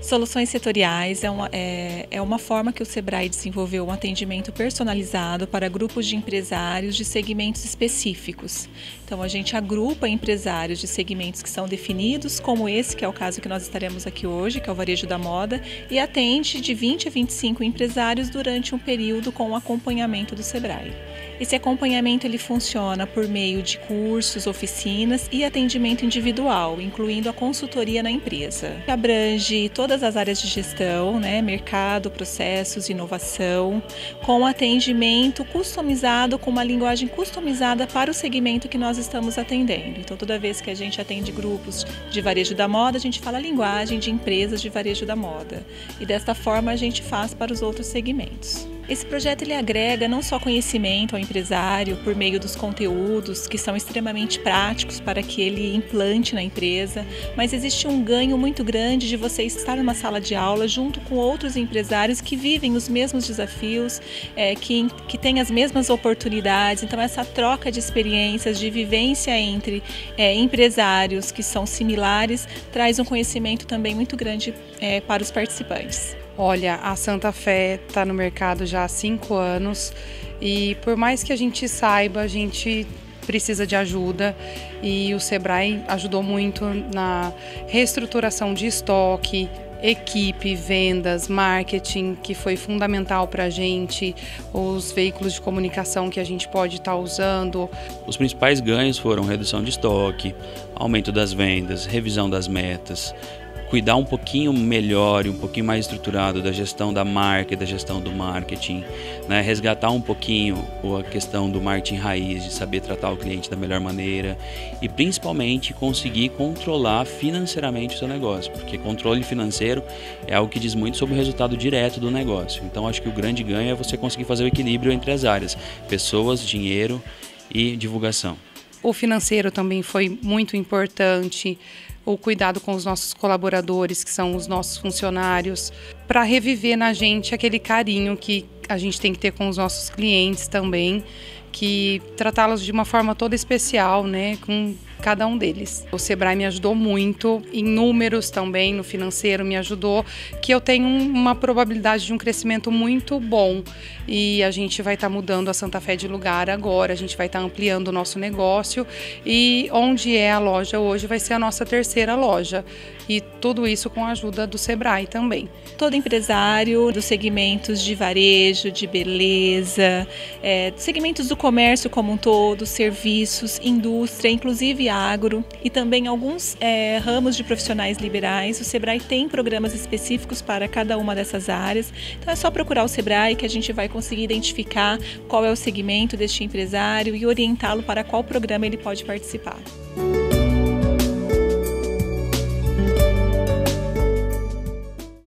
Soluções setoriais é uma forma que o Sebrae desenvolveu um atendimento personalizado para grupos de empresários de segmentos específicos. Então, a gente agrupa empresários de segmentos que são definidos, como esse, que é o caso que nós estaremos aqui hoje, que é o varejo da moda, e atende de 20 a 25 empresários durante um período com o acompanhamento do Sebrae. Esse acompanhamento ele funciona por meio de cursos, oficinas e atendimento individual, incluindo a consultoria na empresa. Abrange todas as áreas de gestão, mercado, processos, inovação, com atendimento customizado, com uma linguagem customizada para o segmento que nós estamos atendendo. Então, toda vez que a gente atende grupos de varejo da moda, a gente fala a linguagem de empresas de varejo da moda. E desta forma a gente faz para os outros segmentos. Esse projeto ele agrega não só conhecimento ao empresário por meio dos conteúdos que são extremamente práticos para que ele implante na empresa, mas existe um ganho muito grande de você estar numa sala de aula junto com outros empresários que vivem os mesmos desafios, que têm as mesmas oportunidades. Então, essa troca de experiências, de vivência entre empresários que são similares, traz um conhecimento também muito grande para os participantes. Olha, a Santa Fé está no mercado já há 5 anos e por mais que a gente saiba, a gente precisa de ajuda e o Sebrae ajudou muito na reestruturação de estoque, equipe, vendas, marketing, que foi fundamental para a gente, os veículos de comunicação que a gente pode estar usando. Os principais ganhos foram redução de estoque, aumento das vendas, revisão das metas, cuidar um pouquinho melhor e um pouquinho mais estruturado da gestão da marca e da gestão do marketing, resgatar um pouquinho a questão do marketing raiz, de saber tratar o cliente da melhor maneira e principalmente conseguir controlar financeiramente o seu negócio, porque controle financeiro é algo que diz muito sobre o resultado direto do negócio. Então acho que o grande ganho é você conseguir fazer o equilíbrio entre as áreas, pessoas, dinheiro e divulgação. O financeiro também foi muito importante, o cuidado com os nossos colaboradores, que são os nossos funcionários, para reviver na gente aquele carinho que a gente tem que ter com os nossos clientes também, que tratá-los de uma forma toda especial, com cada um deles. O Sebrae me ajudou muito, em números também, no financeiro me ajudou, que eu tenho uma probabilidade de um crescimento muito bom e a gente vai estar mudando a Santa Fé de lugar agora, a gente vai estar ampliando o nosso negócio e onde é a loja hoje vai ser a nossa 3ª loja e tudo isso com a ajuda do Sebrae também. Todo empresário dos segmentos de varejo, de beleza, segmentos do comércio como um todo, serviços, indústria, inclusive agro e também alguns ramos de profissionais liberais. O Sebrae tem programas específicos para cada uma dessas áreas. Então é só procurar o Sebrae que a gente vai conseguir identificar qual é o segmento deste empresário e orientá-lo para qual programa ele pode participar.